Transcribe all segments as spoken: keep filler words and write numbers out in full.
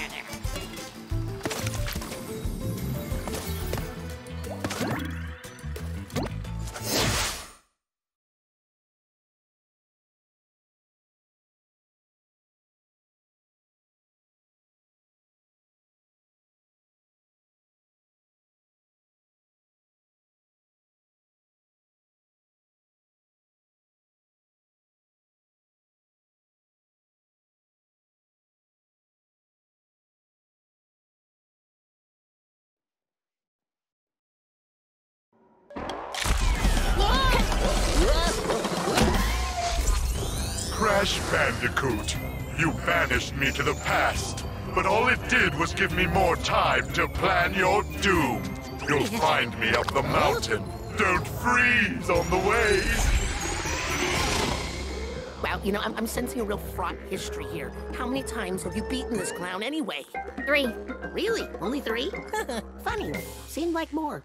Crash Bandicoot, you banished me to the past, but all it did was give me more time to plan your doom. You'll find me up the mountain. Don't freeze on the way. Well, you know, I'm, I'm sensing a real fraught history here. How many times have you beaten this clown anyway? Three. Really? Only three? Funny. Seemed like more.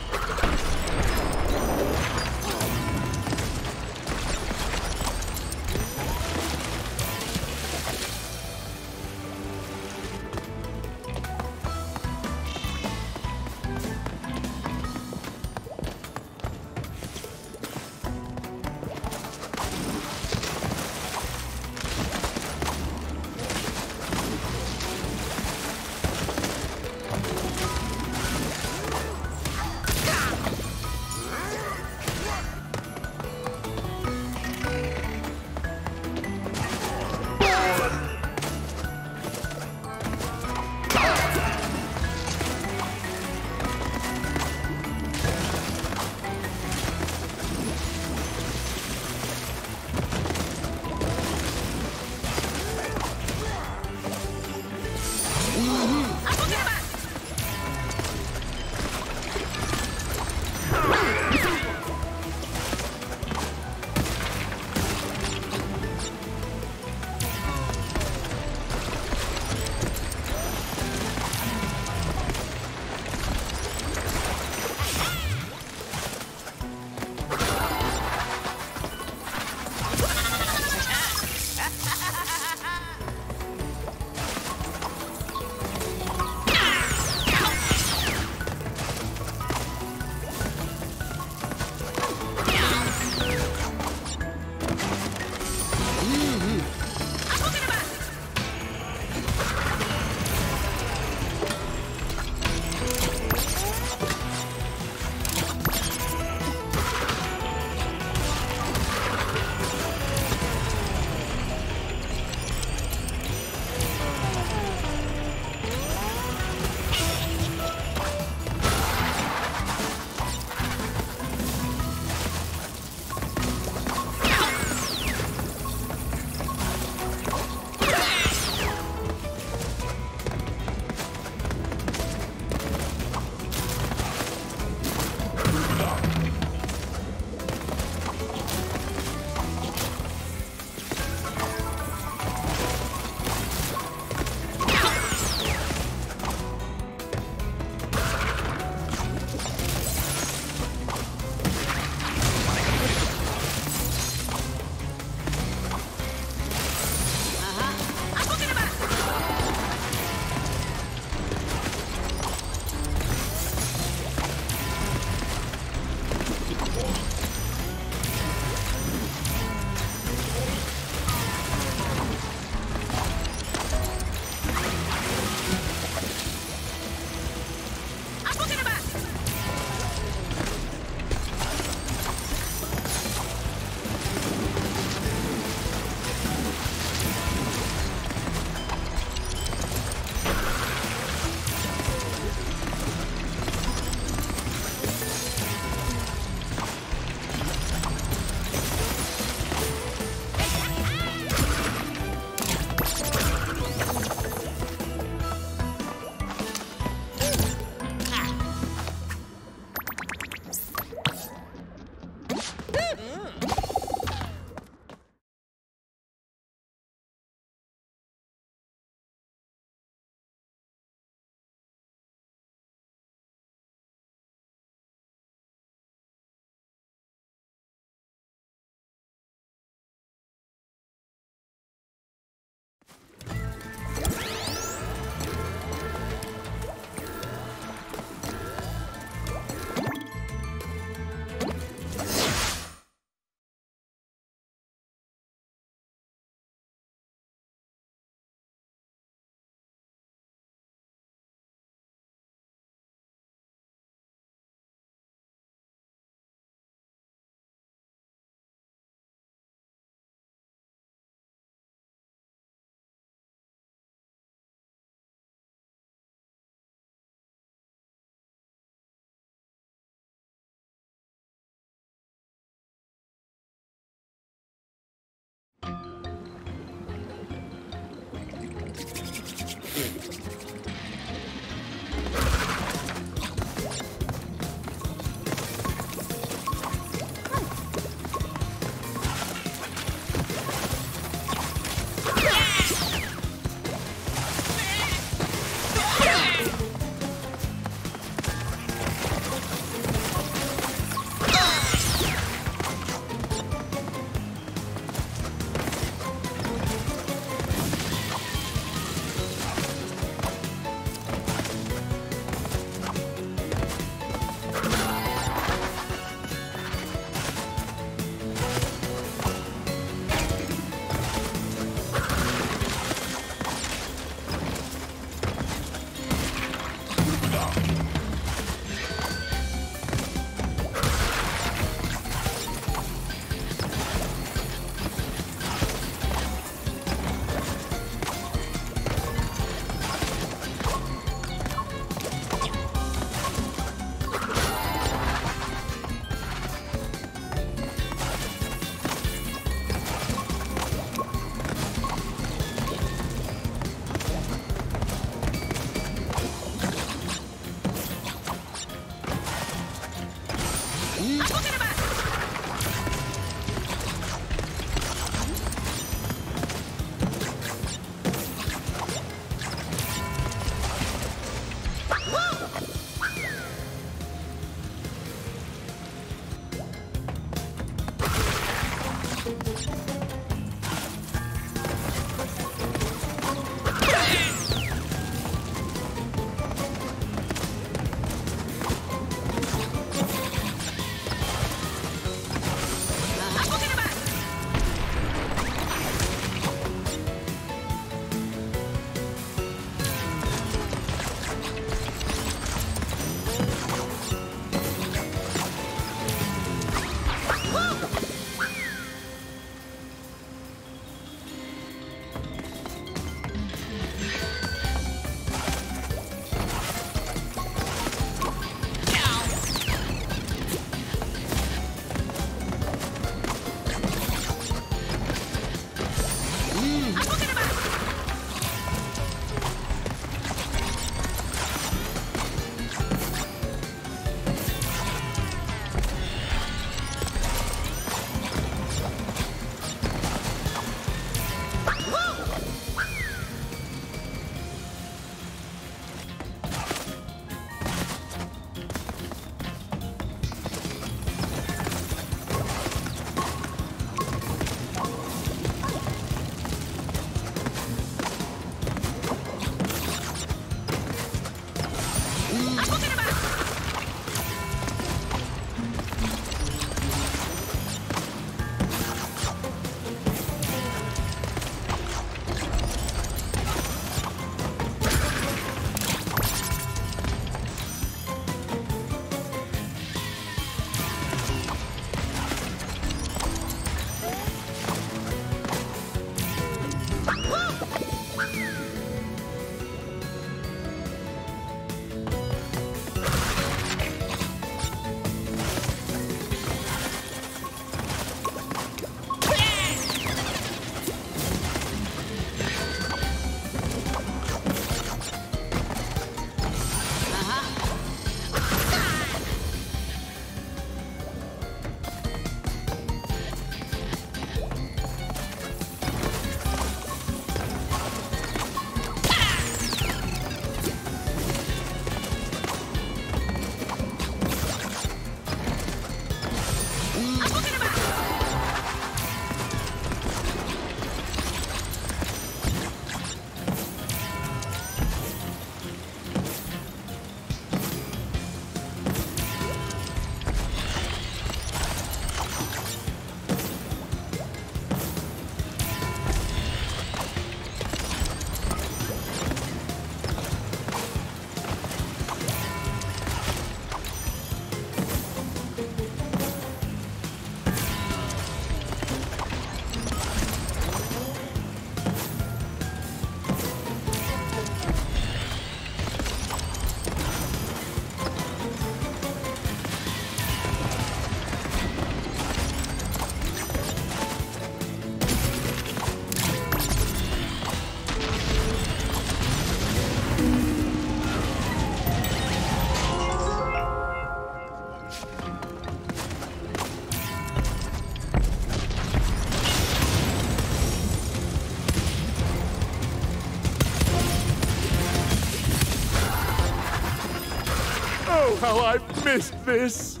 Oh, how I've missed this!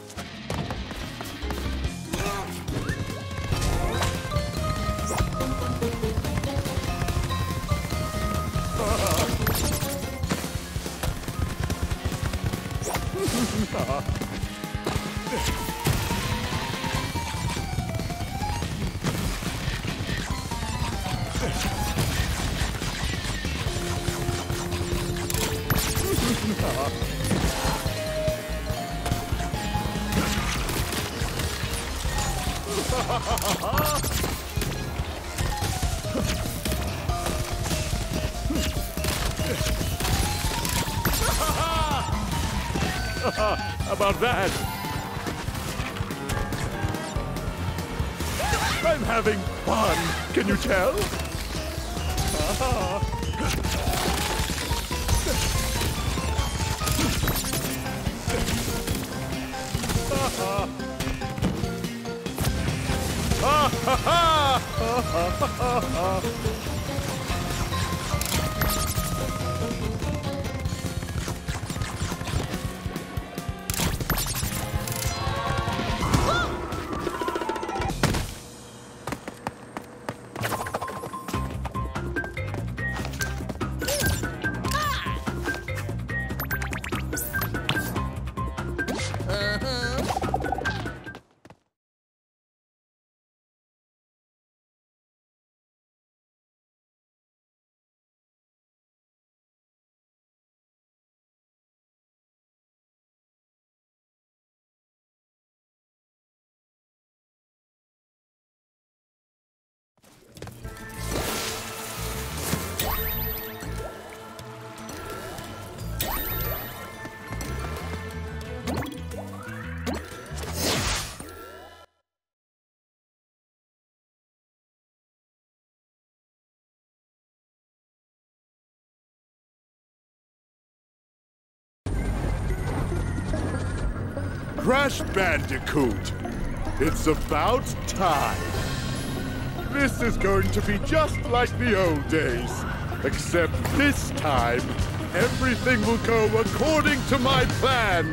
About that. I'm having fun. Can you tell? Crash Bandicoot! It's about time! This is going to be just like the old days. Except this time, everything will go according to my plan!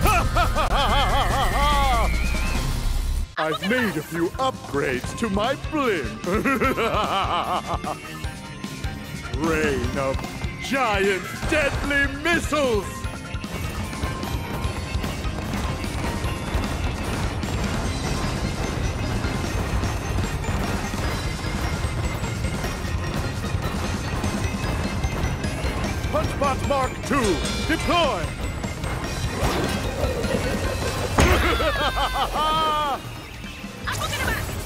I've made a few upgrades to my blimp. Rain of giant deadly missiles! Punchbot Mark two, deploy! I'm looking at back!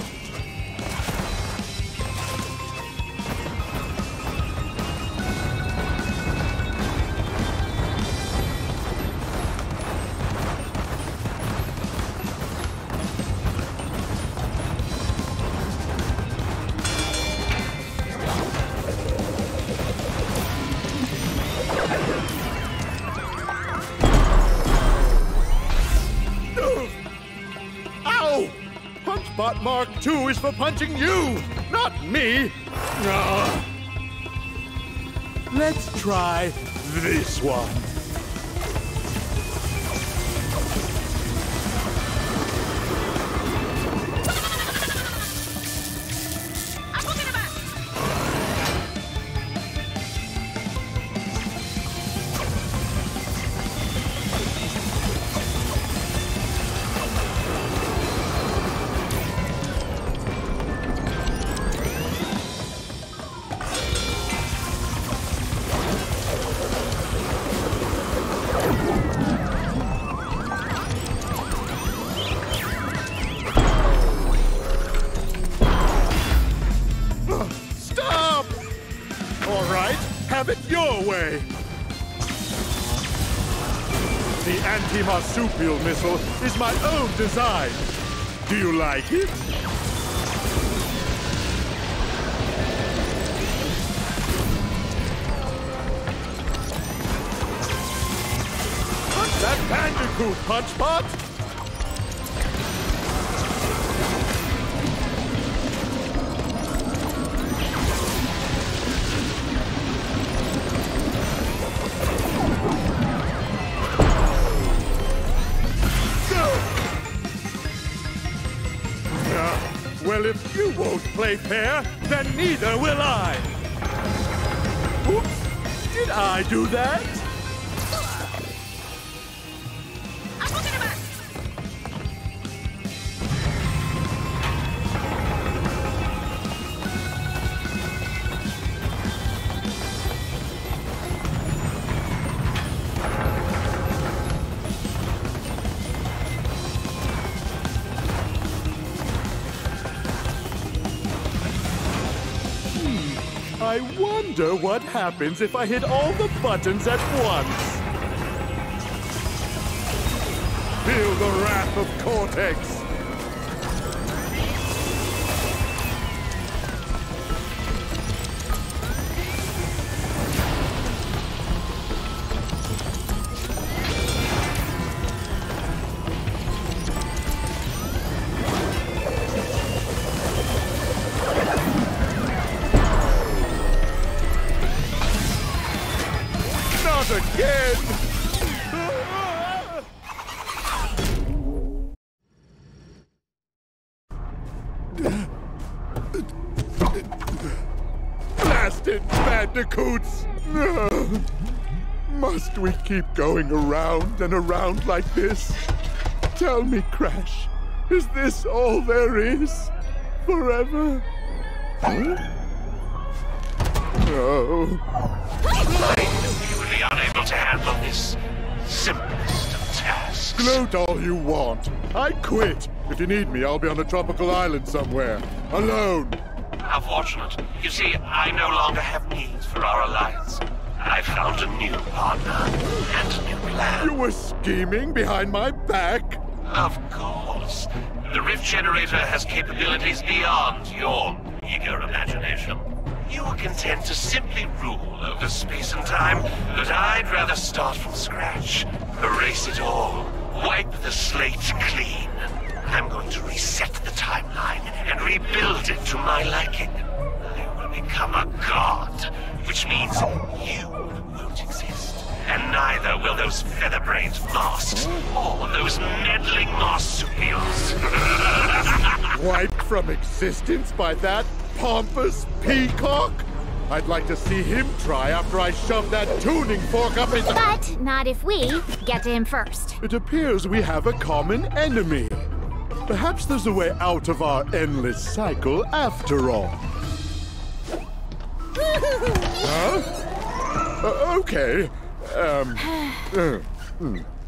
Punchbot Mark two is for punching you, not me! Ugh. Let's try this one. I'm looking at back! Have it your way! The anti-marsupial missile is my own design. Do you like it? Punch that Bandicoot, Punchbot! play fair, then neither will I. Oops, did I do that? I wonder what happens if I hit all the buttons at once. Feel the wrath of Cortex. Again! Blasted Bandicoots! Must we keep going around and around like this? Tell me, Crash, is this all there is? Forever? No. Unable to handle this simplest of tasks. Gloat all you want. I quit. If you need me, I'll be on a tropical island somewhere. Alone. How fortunate. You see, I no longer have needs for our alliance. I found a new partner and a new plan. You were scheming behind my back? Of course. The Rift Generator has capabilities beyond your eager imagination. You were content to simply rule over space and time, but I'd rather start from scratch. Erase it all. Wipe the slate clean. I'm going to reset the timeline and rebuild it to my liking. I will become a god, which means you won't exist. And neither will those feather-brained masks or those meddling marsupials. Wiped from existence by that pompous peacock? I'd like to see him try after I shove that tuning fork up his... But not if we get to him first. It appears we have a common enemy. Perhaps there's a way out of our endless cycle after all. Huh? Uh, okay. Um... uh, hmm.